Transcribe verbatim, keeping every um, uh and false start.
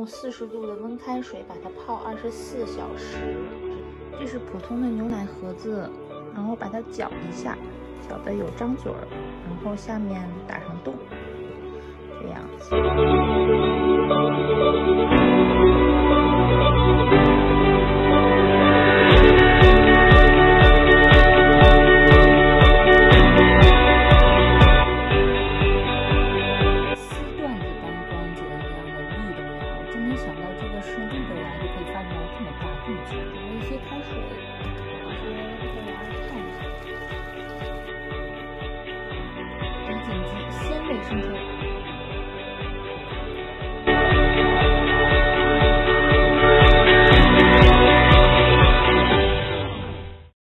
四十度的温开水把它泡二十四小时。这是普通的牛奶盒子，然后把它搅一下，搅的有张嘴儿，然后下面打上洞，这样子。没想到这个是绿的芽就可以发展到这么大这么久，准备一些开水，把这些豆芽烫一下。离紧急，鲜味生抽。